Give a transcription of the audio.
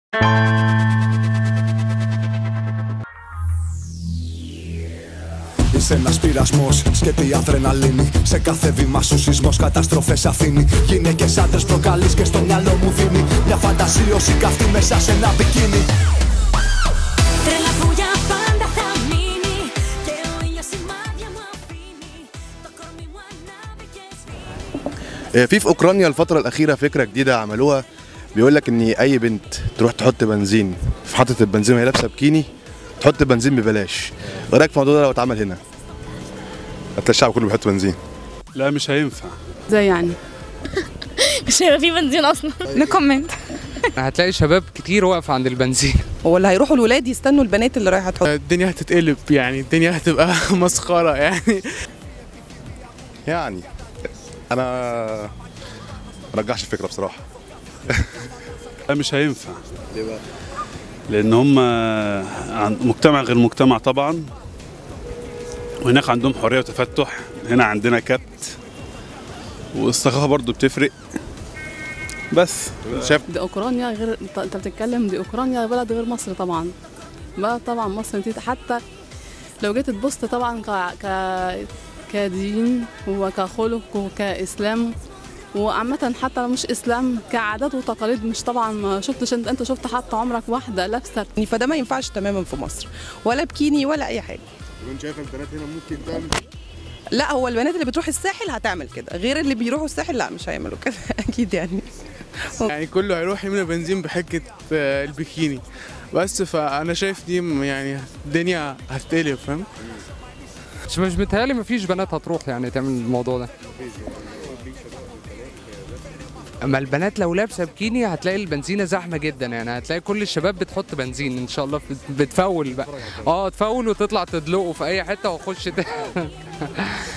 Είσαι ένας πειρασμός, σκέτη αδρεναλίνη. Σε κάθε βήμα σου σεισμός, καταστροφές αφήνει. Γυναίκες άντρες προκαλείς και στο μυαλό μου δίνει μια φαντασίωση καυτή μέσα σε ένα μπικίνι. Τρέλα που για πάντα θα μείνει και ο ήλιος σημάδια μου αφήνει. Το κορμί μου ανάβει και σβήνει. في اوكرانيا الفترة الأخيرة فكرة جديدة عملوها، بيقول لك إن أي بنت تروح تحط بنزين في محطة البنزين وهي لابسة بكيني تحط بنزين ببلاش. إيه رأيك في الموضوع ده لو اتعمل هنا؟ هتلاقي الشعب كله بيحط بنزين. لا مش هينفع. زي يعني مش هيبقى في بنزين اصلا. نكومنت. هتلاقي شباب كتير واقفة عند البنزين. هو اللي هيروحوا الولاد يستنوا البنات اللي رايحه تحط. الدنيا هتتقلب، يعني الدنيا هتبقى مسخرة يعني أنا مرجحش الفكرة بصراحة. لا مش هينفع. ليه بقى؟ لأن هم مجتمع غير مجتمع طبعا، وهناك عندهم حرية وتفتح، هنا عندنا كبت، والثقافة برضو بتفرق. بس شايف دي اوكرانيا غير انت بتتكلم، دي اوكرانيا بلد غير مصر طبعا. بقى طبعا مصر انت حتى لو جيت تبص طبعا كدين وكخلق وكاسلام، وعامة حتى لو مش اسلام كعادات وتقاليد. مش طبعا ما شفتش انت شفت حتى عمرك واحده لابسه، فده ما ينفعش تماما في مصر، ولا بكيني ولا اي حاجه. وانت شايف البنات هنا ممكن تعمل؟ لا، هو البنات اللي بتروح الساحل هتعمل كده، غير اللي بيروحوا الساحل لا مش هيعملوا كده اكيد يعني. يعني كله هيروح يملى بنزين بحجة البكيني بس، فأنا شايف دي يعني الدنيا هتتقلب، فاهم؟ مش متهيألي مفيش بنات هتروح يعني تعمل الموضوع ده. اما البنات لو لابسه بكيني هتلاقي البنزينه زحمه جدا، يعني هتلاقي كل الشباب بتحط بنزين ان شاء الله، بتفول بقى. تفول وتطلع تدلقه في اي حته واخش